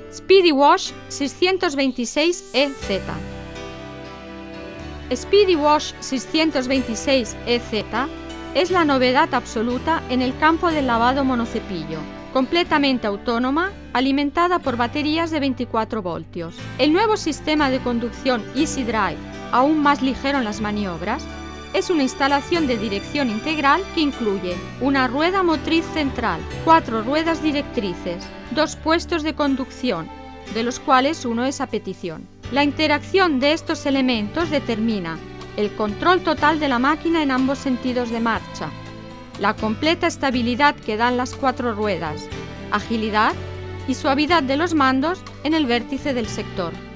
Speedy Wash 626EZ. Speedy Wash 626EZ es la novedad absoluta en el campo del lavado monocepillo, completamente autónoma, alimentada por baterías de 24 voltios. El nuevo sistema de conducción Easy Drive, aún más ligero en las maniobras, es una instalación de dirección integral que incluye una rueda motriz central, 4 ruedas directrices, 2 puestos de conducción, de los cuales uno es a petición. La interacción de estos elementos determina el control total de la máquina en ambos sentidos de marcha, la completa estabilidad que dan las 4 ruedas, agilidad y suavidad de los mandos en el vértice del sector.